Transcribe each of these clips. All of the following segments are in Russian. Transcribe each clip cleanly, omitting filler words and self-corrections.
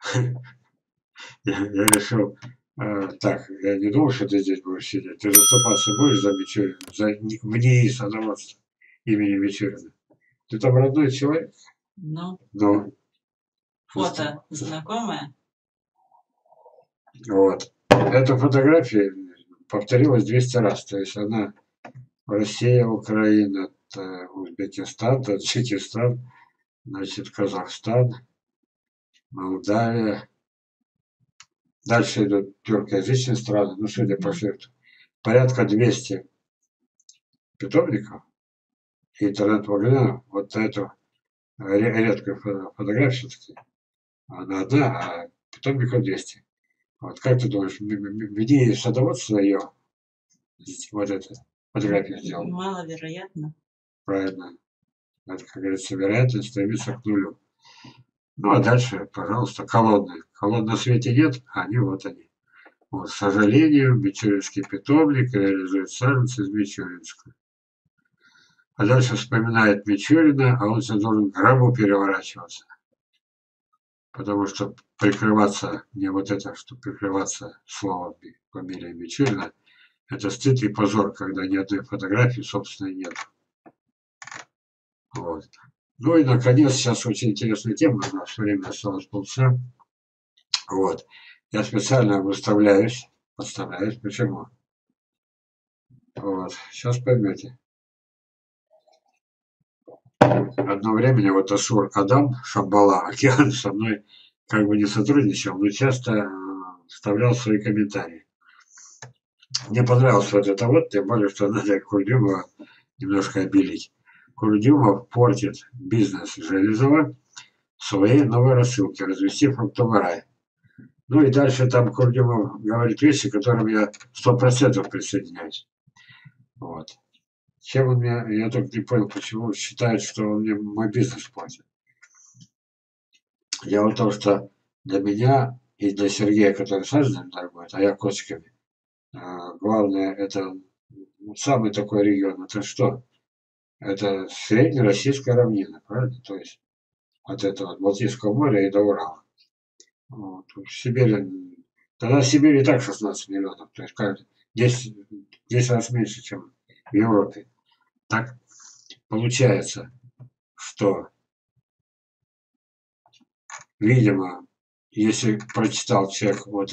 Я решил, так, я не думал, что ты здесь будешь сидеть. Ты заступаться будешь за Мичурина, в НИИ садоводства имени Мичурина. Ты там родной человек? Ну, Ну, фото знакомое? вот. Эта фотография повторилась 200 раз. То есть она Россия, Украина, Узбекистан, Таджикистан, значит, Казахстан, Молдавия. Дальше идут тюркоязычные страны, ну, судя по шрифту. Порядка 200 питомников. И интернет-магазинов. Вот эту редкую фотографию все-таки. Она одна, а питомников 200. Вот как ты думаешь, веди садоводство ее, вот это, фотографию сделал? Маловероятно. Правильно. Это, как говорится, вероятность стремится к нулю. Ну, а дальше, пожалуйста, колодные. Колод на свете нет, а они вот они. Вот, к сожалению, Мичуринский питомник реализует саженцы из Мичуринска. А дальше вспоминает Мичурина, а он все должен в гробу переворачиваться. Потому что прикрываться, не вот это, что прикрываться словом фамилии Мичурина, это стыд и позор, когда ни одной фотографии собственной нет. Вот. Ну и, наконец, сейчас очень интересная тема, у нас время осталось полчаса. Вот. Я специально выставляюсь, подставляюсь. Почему? Вот. Сейчас поймете. Одно время вот Асур Адам Шамбала Океан со мной как бы не сотрудничал, но часто вставлял свои комментарии. Мне понравился вот это вот, тем более, что надо Курдюмова немножко обелить. Курдюмов портит бизнес Железова своей новой рассылки, развести фруктовый рай. Ну и дальше там Курдюмов говорит вещи, к которым я 100% присоединяюсь. Вот. Чем он меня, я только не понял, почему считает, что он мне мой бизнес портит. Дело в том, что для меня и для Сергея, который саженцем торгует, а я кочками, главное, это самый такой регион, это что? Это среднероссийская равнина, правильно? То есть от этого, от Балтийского моря и до Урала. Вот. В Сибири, тогда в Сибири и так 16 миллионов, то есть как 10 раз меньше, чем в Европе. Так получается, что, видимо, если прочитал человек вот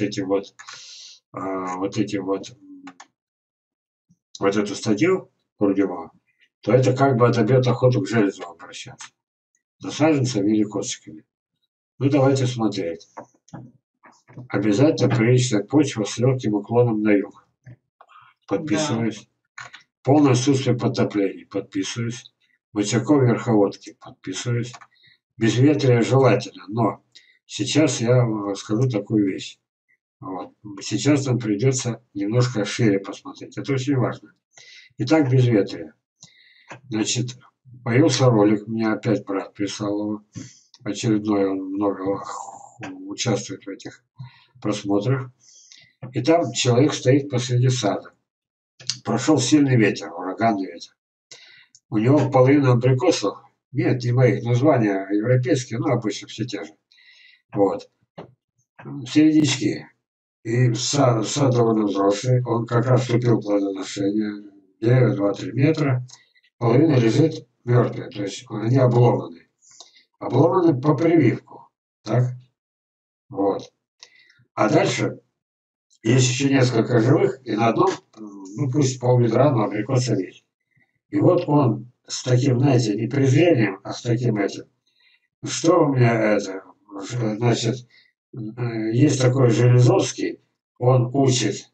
эту статью Курдюмова, то это как бы отобьет охоту к железу обращаться. За саженцами или косточками. Ну, давайте смотреть. Обязательно приличная почва с легким уклоном на юг. Подписываюсь. Полное отсутствие потоплений. Подписываюсь. Мочаков верховодки. Подписываюсь. Безветрие желательно, но сейчас я вам расскажу такую вещь. Вот. Сейчас нам придется немножко шире посмотреть. Это очень важно. Итак, безветрие. Значит, появился ролик, мне опять брат прислал его. Очередной, он много участвует в этих просмотрах. И там человек стоит посреди сада. Прошел сильный ветер, ураганный ветер. У него половина абрикосов, нет, не моих, названия европейские, но обычно все те же. Вот. Середнячки. И сад довольно взрослый, он как раз вступил в плодоношение, дерево 2-3 метра, половина лежит мертвая, то есть они обломаны. Обломаны по прививку, так? Вот. А дальше есть еще несколько живых, и на одном, ну пусть полведра, но абрикоса есть. И вот он с таким, знаете, не презрением, а с таким этим. Что у меня это, значит, есть такой Железовский, он учит,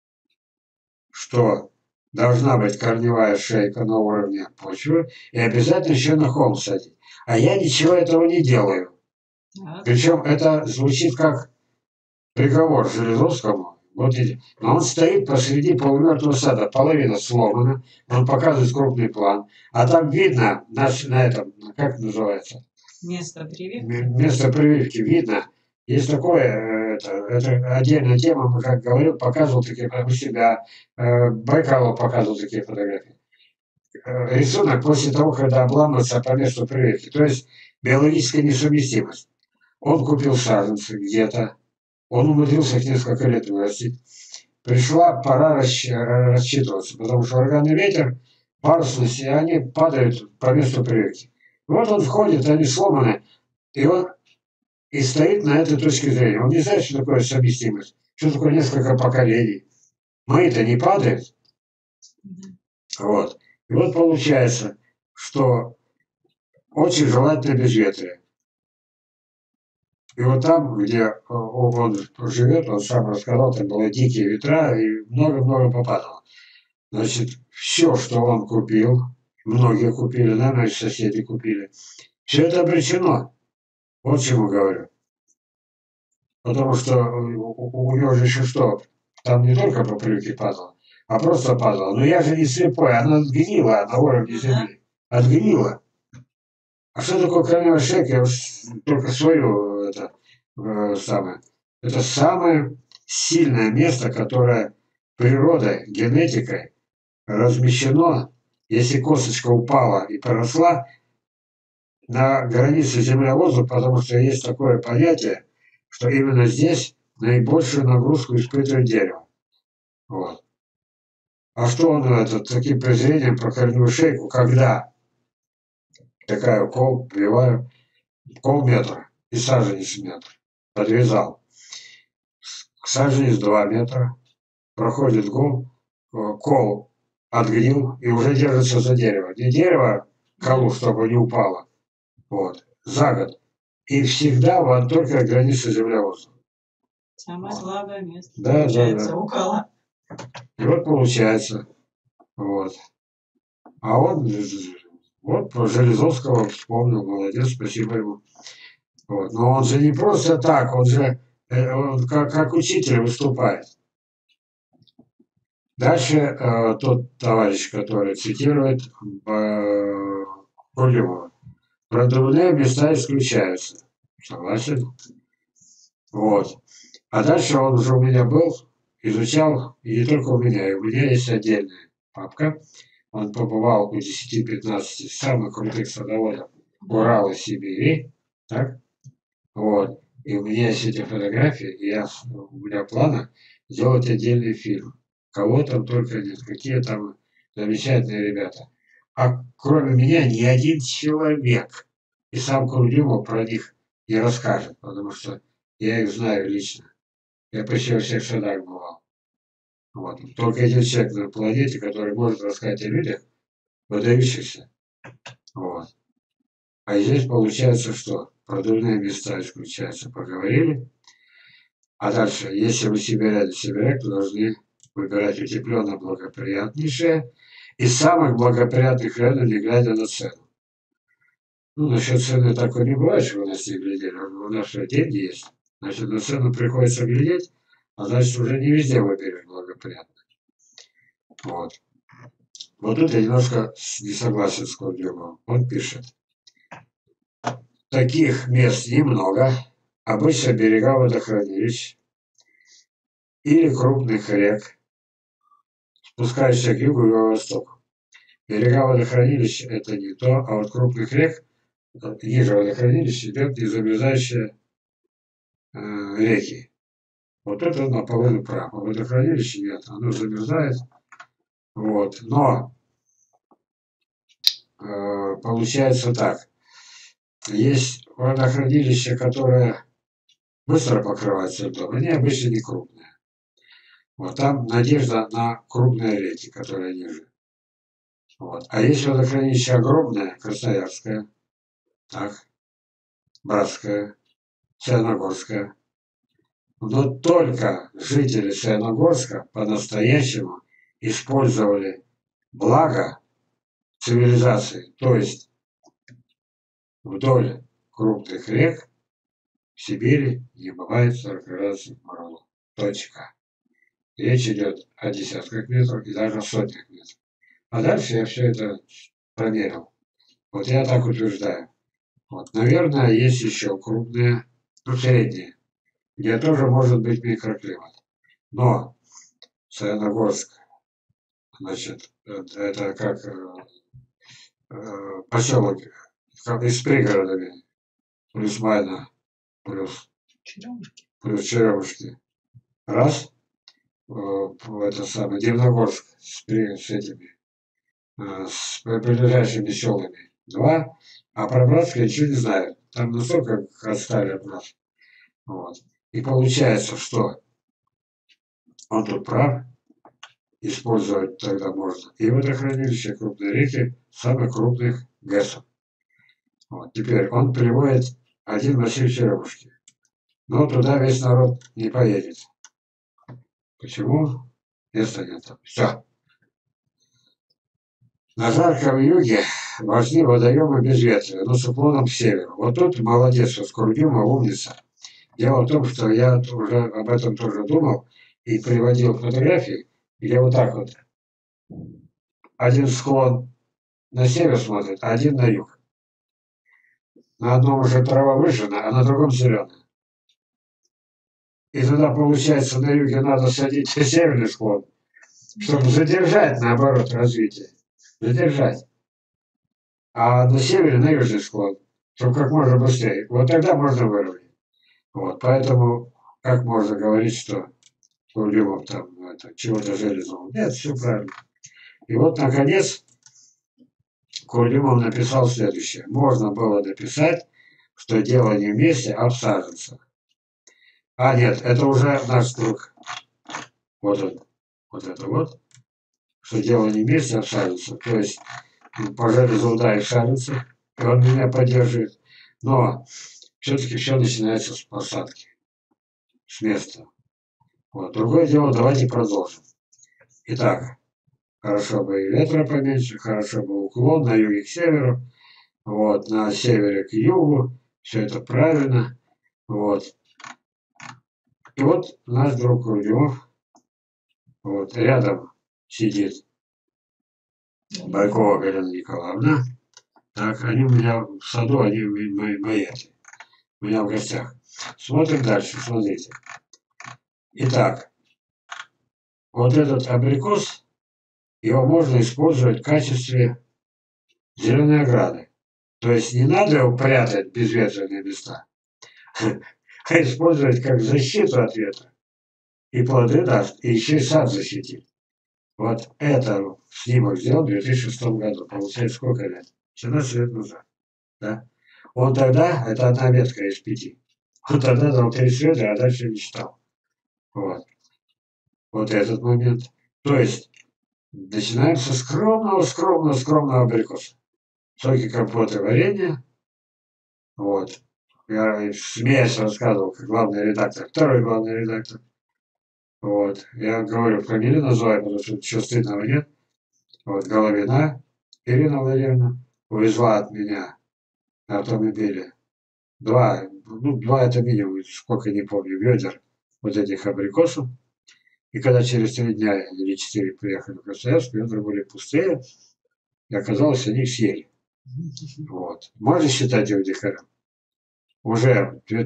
что должна быть корневая шейка на уровне почвы и обязательно еще на холм садить. А я ничего этого не делаю. Причем это звучит как приговор Железовскому. Вот, но он стоит посреди полумертвого сада, половина сломана, он показывает крупный план. А там видно, на этом, как называется? Место прививки. Место прививки видно. Есть такое, это отдельная тема, мы, как говорил, показывал такие у себя, Байкалов показывал такие фотографии. Рисунок после того, когда обламывается по месту прививки. То есть биологическая несовместимость. Он купил саженцы где-то, он умудрился их несколько лет вырастить. Пришла пора рассчитываться, потому что ураганный ветер, парусности, они падают по месту привязки. Вот он входит, они сломаны, и он и стоит на этой точке зрения. Он не знает, что такое совместимость, что такое несколько поколений. Мы-то не падаем. Вот. И вот получается, что очень желательно безветрие. И вот там, где он живет, он сам рассказал, там были дикие ветра, и много-много попадало. Значит, все, что он купил, многие купили, наверное, и соседи купили, все это обречено. Вот чему говорю. Потому что у него же еще что, там не только по привычке падало, а просто падало. Но я же не слепой, она отгнила на уровне земли. Отгнила. А что такое корневая шейка? Я уж только свою самое. Это самое сильное место, которое природой, генетикой размещено. Если косточка упала и проросла на границе земля-воздух, потому что есть такое понятие, что именно здесь наибольшую нагрузку испытывает дерево. Вот. А что он таким презрением про корневую шейку, когда такая укол, вбиваю, полметра и саженец метр, подвязал. Саженец 2 метра, проходит гол, кол отгнил и уже держится за дерево. Не дерево, колу, чтобы не упало. Вот. За год. И всегда вот только граница земля-воздух. Самое слабое место. Да, Получается, да. около. И вот получается. Вот. А он вот про Железовского вспомнил, молодец, спасибо ему. Вот. Но он же не просто так, он же он как учитель выступает. Дальше тот товарищ, который цитирует Гурьева. Продувные места исключаются. Согласен? Вот. А дальше он уже у меня был, изучал, и не только у меня, и у меня есть отдельная папка. Он побывал у 10-15 самых крутых садоводов Урала и Сибири. Так? Вот. И у меня есть эти фотографии, и у меня планы сделать отдельный фильм. Кого там только нет, какие там замечательные ребята. А кроме меня ни один человек, и сам Курдюмов про них не расскажет, потому что я их знаю лично. Я почти во всех садах бывал. Вот. Только один человек на планете, который может рассказать о людях, выдающихся. Вот. А здесь получается, что продувные места исключаются, поговорили. А дальше, если вы сибиряне, сибиряк, то должны выбирать утепленно благоприятнейшее из самых благоприятных районов, не глядя на цену. Ну, насчет цены такой не бывает, что вы нас не глядели. У нас же деньги есть. Значит, на цену приходится глядеть, а значит, уже не везде выберешь благоприятно. Вот. Вот тут я немножко не согласен с Курдюмовым. Он пишет. Таких мест немного. Обычно берега водохранилищ или крупных рек, спускающихся к югу и востоку. Берега водохранилищ это не то, а вот крупных рек, ниже водохранилища идет незамерзающие реки. Вот это наполовину прав. А водохранилище нет, оно замерзает. Вот. Но получается так. Есть водохранилища, которые быстро покрываются льдом, они обычно не крупные. Вот там надежда на крупные реки, которые ниже. Вот. А есть водохранилище огромное, Красноярское, так, Братское, Саяногорское. Но только жители Саяногорска по-настоящему использовали благо цивилизации, то есть вдоль крупных рек в Сибири не бывает 40 градусов мороза. Точка. Речь идет о десятках метров и даже о сотнях метров. А дальше я все это проверил. Вот я так утверждаю. Вот, наверное, есть еще крупные, ну, средние, где тоже может быть микроклимат. Но Саяногорск, значит, это как поселок с пригородами, плюс-майна плюс Черемушки. Черемушки. Раз. Это самое, Дивногорск с этими, с ближайшими селами. Два. А про Братск я ничего не знаю. Там настолько отстали от нас. Вот. И получается, что он тут прав. Использовать тогда можно. И водохранилище крупные реки, самых крупных ГЭСов. Вот. Теперь он приводит один массив Черемушки. Но туда весь народ не поедет. Почему? Места нет там. Все. На жарком юге важны водоемы безветрия, но с уклоном к северу. Вот тут молодец, что Скурдюмов умница. Дело в том, что я уже об этом тоже думал и приводил фотографии, где вот так вот один склон на север смотрит, а один на юг. На одном уже трава выжжена, а на другом зеленая. И тогда, получается, на юге надо садить северный склон, чтобы задержать, наоборот, развитие. Задержать. А на севере на южный склон, чтобы как можно быстрее. Вот тогда можно выровнять. Вот, поэтому как можно говорить, что Курдюмов там чего-то железного. Нет, все правильно. И вот, наконец, Курдюмов написал следующее. Можно было написать, что дело не в месте, а в саженцах. А нет, это уже наш друг. Вот он. Вот это вот. Что дело не в месте, а в саженцах. То есть по железу ударить саженцы, и он меня поддерживает. Но все-таки все начинается с посадки. С места. Вот. Другое дело, давайте продолжим. Итак, хорошо бы и ветра поменьше, хорошо бы уклон на юге к северу, вот, на севере к югу, все это правильно, вот. И вот наш друг Курдюмов, вот, рядом сидит Байкова Галина Николаевна, так, они у меня в саду, они мои, у меня в гостях. Смотрим дальше, смотрите. Итак, вот этот абрикос, его можно использовать в качестве зеленой ограды. То есть не надо его прятать в безветренные места, а использовать как защиту от ветра. И плоды даст, и еще и сад защитит. Вот это снимок сделал в 2006 году. Получается, сколько лет? 17 лет назад. Да? Он тогда, это одна ветка из 5. Он тогда дал 30 ведра, а дальше не читал. Вот. Вот этот момент. То есть, начинаем со скромного абрикоса. Соки, компоты, варенье. Вот. Я смеясь рассказывал, как главный редактор, второй главный редактор. Вот. Я говорю, фамилию называю, потому что ничего стыдного нет. Вот, Головина Ирина Владимировна увезла от меня на автомобиле два это минимум, сколько не помню, ведер вот этих абрикосов. И когда через 3 дня или 4 приехали в Красноярск, ведра были пустые, и оказалось, они их съели. Вот. Можно считать его дикарем? Уже в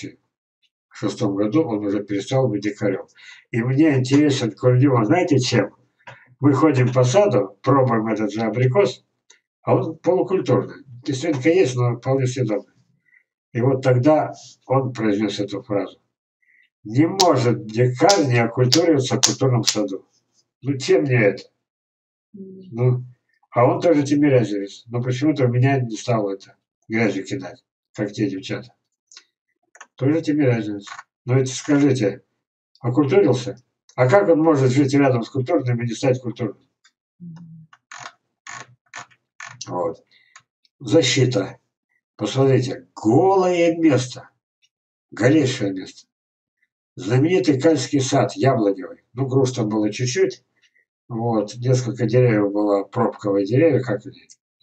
2006 году он уже перестал быть дикарем. И мне интересен Курдюмов, знаете чем? Мы ходим по саду, пробуем этот же абрикос, а он полукультурный. Кислинка есть, но вполне съедобный. И вот тогда он произнес эту фразу. Не может дикарь не окультуриваться в культурном саду. Ну, чем мне это? Ну, а он тоже тимирязевец. Но почему-то у меня не стал это грязью кидать, как те девчата. Тоже тимирязевец. Но это скажите, окультурился? А как он может жить рядом с культурным и не стать культурным? Вот. Защита. Посмотрите, голое место. Голейшее место. Знаменитый Кальский сад, яблоневый. Ну, груш там было чуть-чуть. Вот, несколько деревьев было, пробковые деревья, как они?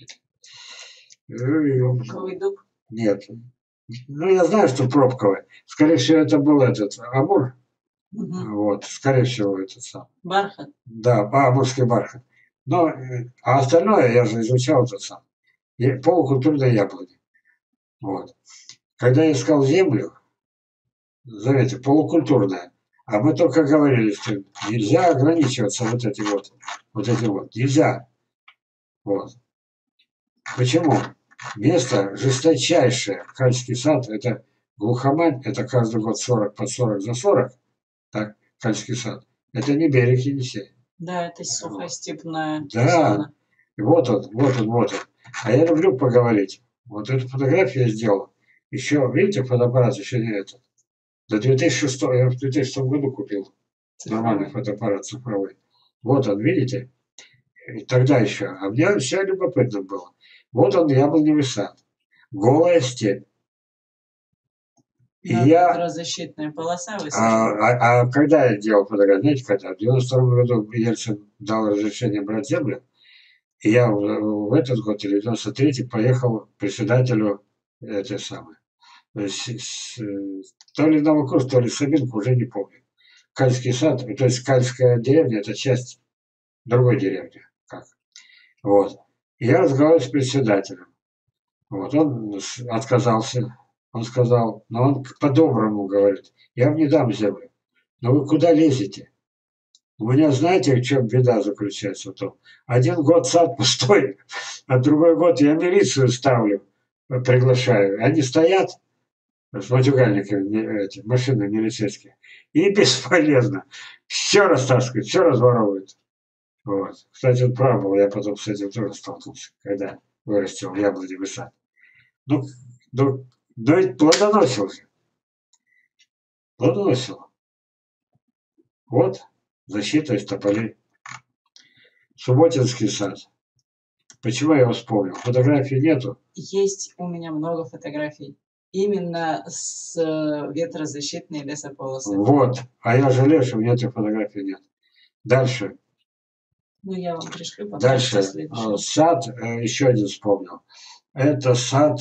Пробковый дуб? Нет. Ну, я знаю, что пробковый. Скорее всего, это был этот амур. Вот, скорее всего, этот сам. Бархат? Да, амурский бархат. Но, а остальное я же изучал этот сам. Полукультурные яблони. Вот. Когда я искал землю, заметьте, полукультурная, а мы только говорили, что нельзя ограничиваться вот этим вот. Нельзя. Вот. Почему? Место жесточайшее. Кальский сад – это Глухомань – это каждый год 40 под 40 за 40, так, Кальский сад. Это не берег Енисей. Да, это сухостепная Да, зона. вот он, вот он, вот он. А я люблю поговорить. Вот эту фотографию я сделал. Еще, видите, фотоаппарат еще не этот. До 2006, я в 2006 году купил нормальный фотоаппарат цифровой. Вот он, видите? И тогда еще. А мне все любопытно было. Вот он, яблоневый сад. Голая степь. И я... Ветрозащитная полоса высажена. А когда я делал фотографию, знаете, когда? В 92 году Ельцин дал разрешение брать землю. И я в этот год или в 93-й поехал к председателю этой самой. То ли Новокурск, то ли Сабинку, уже не помню. Кальский сад, то есть Кальская деревня, это часть другой деревни. Как? Вот. И я разговаривал с председателем. Вот. Он отказался. Он сказал, но он по-доброму говорит, я вам не дам землю. Но вы куда лезете? У меня, знаете, в чем беда заключается в том? Один год сад пустой, а другой год я милицию ставлю, приглашаю. Они стоят с матюгальниками, эти, машины милицейские, и бесполезно. Все растаскивают, все разворовывают. Вот. Кстати, он прав был, я потом с этим тоже столкнулся, когда вырастил яблоневый сад. Ну, ведь плодоносил же. Плодоносил. Вот защита из тополей. Субботинский сад. Почему я его вспомнил? Фотографий нету. Есть у меня много фотографий. Именно с ветрозащитной лесополосой. Вот. А я жалею, что у меня этих фотографий нет. Дальше. Ну, я вам пришлю, потом. Дальше. Сад, еще один вспомнил. Это сад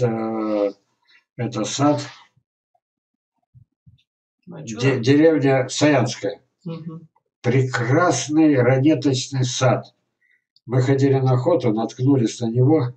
деревня Саянская. Угу. Прекрасный ранеточный сад. Мы ходили на охоту, наткнулись на него.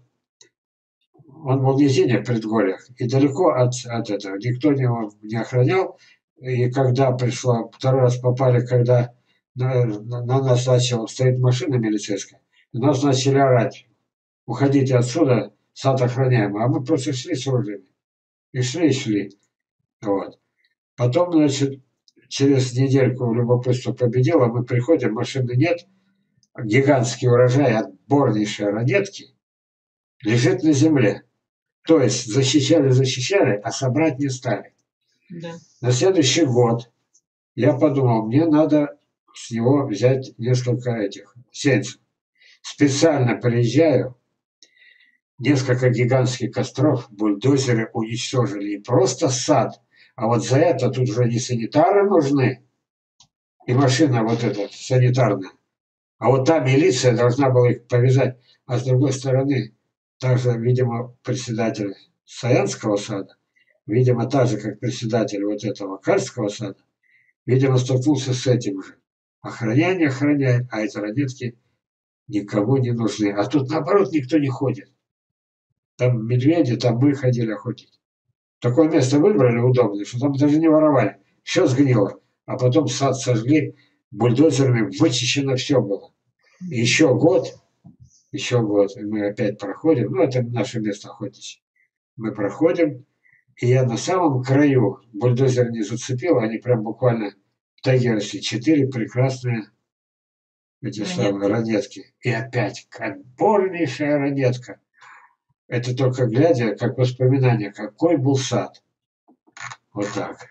Он был в низине, в предгорьях, и далеко от этого. Никто его не охранял. И когда пришла, второй раз попали, когда на нас начала стоять машина милицейская, и нас начали орать. Уходите отсюда, сад охраняемый. А мы просто шли с ружьями. И шли. Вот. Потом, значит, через недельку любопытство победило, мы приходим, машины нет, гигантский урожай отборнейшей ранетки лежит на земле. То есть защищали, а собрать не стали. Да. На следующий год я подумал, мне надо с него взять несколько этих сеянцев. Специально приезжаю, несколько гигантских костров бульдозеры уничтожили. И просто сад. А вот за это тут уже не санитары нужны, и машина вот эта санитарная. А вот та милиция должна была их повязать. А с другой стороны, также, видимо, председатель Саянского сада, видимо, так же, как председатель вот этого Кальского сада, видимо, столкнулся с этим же. Охраняет, а эти ранетки никому не нужны. А тут, наоборот, никто не ходит. Там медведи, там мы ходили охотить. Такое место выбрали удобное, что там даже не воровали. Все сгнило. А потом сад сожгли, бульдозерами вычищено все было. И еще год, и мы опять проходим. Ну, это наше место охотничье. Мы проходим, и я на самом краю, бульдозер не зацепил, они прям буквально в тайге росли. 4 прекрасные эти самые ранетки. И опять отборнейшая ранетка. Это только глядя, как воспоминание, какой был сад. Вот так.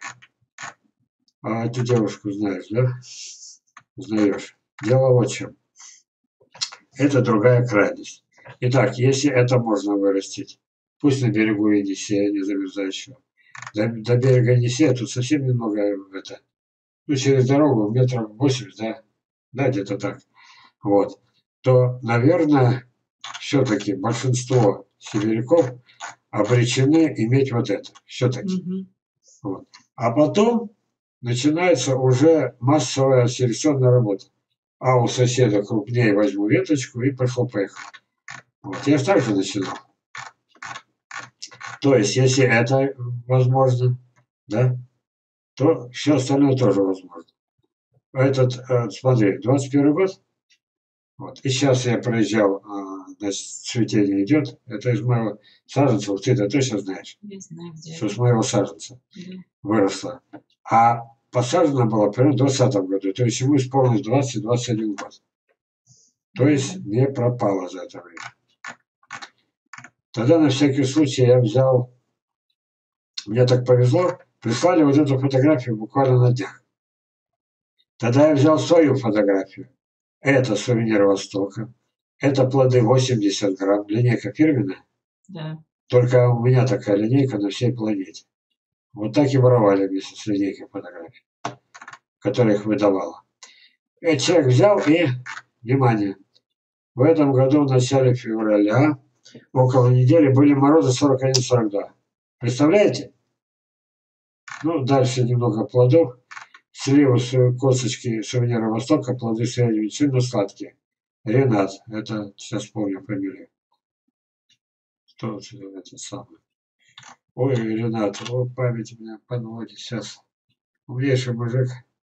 А эту девушку знаешь, да? Узнаешь. Дело вот в чем. Это другая крайность. Итак, если это можно вырастить, пусть на берегу Енисея, не замерзающего. До берега Енисея тут совсем немного это. Ну, через дорогу метров 80, да? Да, где-то так. Вот. То, наверное, все-таки большинство сибиряков обречены иметь вот это. Все-таки. Вот. А потом начинается уже массовая селекционная работа. А у соседа крупнее возьму веточку и поехал. Вот. Я так же начинал. То есть, если это возможно, да, то все остальное тоже возможно. Смотри, 21 год. Вот. И сейчас я проезжал значит, цветение идет. Это из моего саженца. Вот ты-то точно знаешь, Не знаю, где что это. с моего саженца Да. выросло. А посажено было примерно в 2020 году. То есть ему исполнилось 20-21 год. То есть не пропало за это время. Тогда на всякий случай я взял, мне так повезло, прислали вот эту фотографию буквально на днях. Тогда я взял свою фотографию. Это сувенир Востока. Это плоды 80 грамм. Линейка фирменная. Да. Только у меня такая линейка на всей планете. Вот так и воровали вместе с линейкой фотографий, которые их выдавала. Этот человек взял и, внимание, в этом году в начале февраля, около недели, были морозы 41-42. Представляете? Ну, дальше немного плодов. Слева косточки сувенира Востока, плоды средней величины, но сладкие. Ренат, это сейчас помню фамилию. Кто это самый? Ой, Ренат, о, память меня подводит сейчас. Умнейший мужик.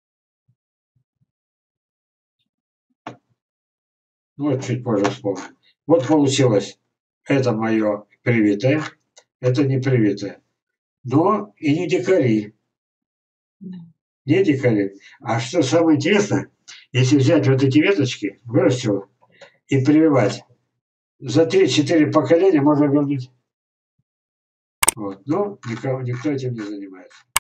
Ну, вот чуть позже вспомню. Вот получилось. Это мое привитое, это не привитое. Но и не дикари. Да. Не дикари. А что самое интересное, если взять вот эти веточки, вырастил и прививать, за 3-4 поколения можно вернуть. Вот. Но никто этим не занимается.